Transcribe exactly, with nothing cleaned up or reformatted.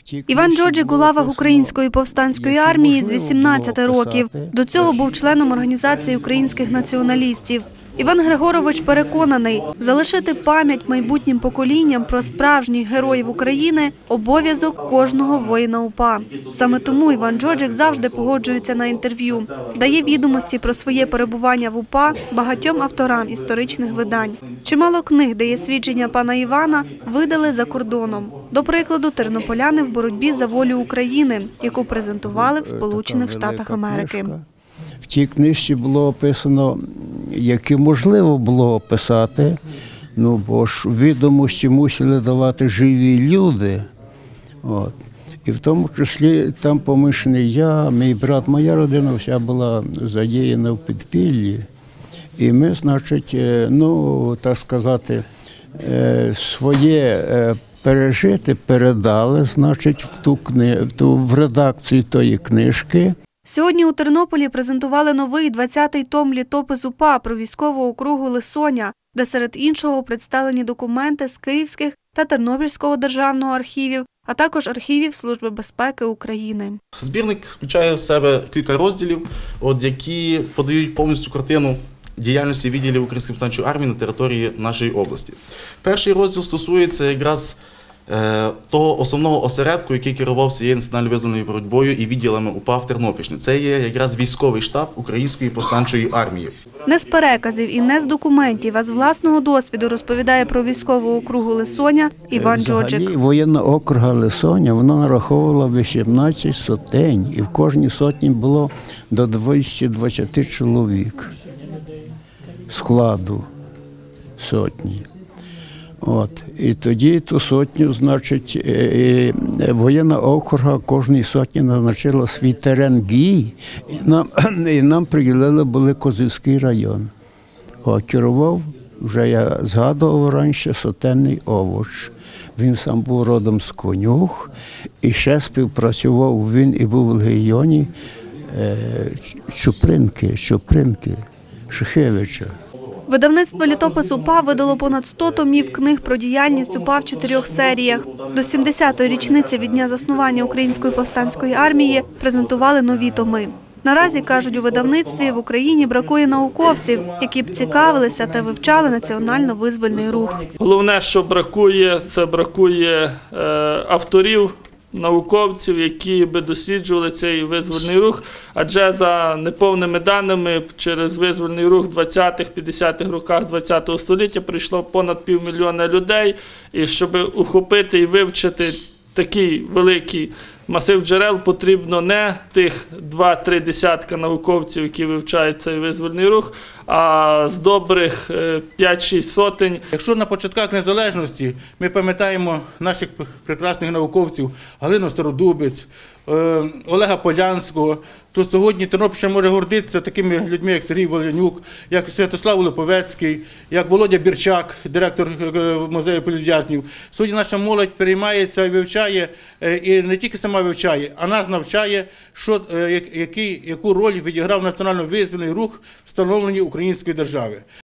Іван Джоджик у лавах Української повстанської армії з вісімнадцяти років. До цього був членом організації українських націоналістів. Іван Григорович переконаний, залишити пам'ять майбутнім поколінням про справжніх героїв України – обов'язок кожного воїна УПА. Саме тому Іван Джоджик завжди погоджується на інтерв'ю, дає відомості про своє перебування в УПА багатьом авторам історичних видань. Чимало книг, де є свідчення пана Івана, видали за кордоном. До прикладу, тернополяни в боротьбі за волю України, яку презентували в Сполучених Штатах Америки. В цій книжці було описано, яке можливо було описати, ну, бо ж відомості мусили давати живі люди. От. І в тому числі там помішаний я, мій брат, моя родина вся була задіяна в підпіллі. І ми, значить, ну, так сказати, своє пережити передали, значить, в ту кни... в ту в редакцію тої книжки. Сьогодні у Тернополі презентували новий двадцятий том літопис УПА про військову округу Лисоня, де серед іншого представлені документи з Київських та Тернопільського державного архівів, а також архівів Служби безпеки України. Збірник включає в себе кілька розділів, от, які подають повністю картину діяльності відділів Української повстанчої армії на території нашої області. Перший розділ стосується якраз е, того основного осередку, який керував всією національно-визвольною боротьбою і відділами УПА в Тернопільщині. Це є якраз військовий штаб Української повстанчої армії. Не з переказів і не з документів, а з власного досвіду розповідає про військову округу Лисоня Іван Джоджик. Взагалі, воєнна округа Лисоня, вона нараховувала вісімнадцять сотень, і в кожній сотні було до двадцяти двадцяти чоловік складу сотні. От. І тоді ту сотню, значить, воєнна округа кожній сотні назначила свій терен дій, і нам, і нам приділили були Козівський район. О, керував, вже я згадував раніше, Сотенний Овоч. Він сам був родом з Конюх, і ще співпрацював він і був в легіоні е, Чупринки, Чупринки, Шухевича. Видавництво «Літопис УПА» видало понад сто томів книг про діяльність УПА в чотирьох серіях. До сімдесятої річниці від дня заснування Української повстанської армії презентували нові томи. Наразі, кажуть у видавництві, в Україні бракує науковців, які б цікавилися та вивчали національно-визвольний рух. Головне, що бракує, це бракує е, авторів, науковців, які би досліджували цей визвольний рух, адже за неповними даними через визвольний рух в двадцятих-п'ятдесятих роках ХХ століття прийшло понад півмільйона людей, і щоб ухопити і вивчити такий великий масив джерел, потрібно не тих два-три десятка науковців, які вивчають цей визвольний рух, а з добрих п'ять-шість сотень. Якщо на початках незалежності ми пам'ятаємо наших прекрасних науковців Галину Стародубець, Олега Полянського, то сьогодні Тернопільщина може гордитися такими людьми, як Сергій Волянюк, як Святослав Липовецький, як Володя Бірчак, директор музею політв'язнів. Сьогодні наша молодь переймається і вивчає, і не тільки сама вивчає, а нас навчає, що, який, яку роль відіграв національно-визвольний рух в встановленні української держави.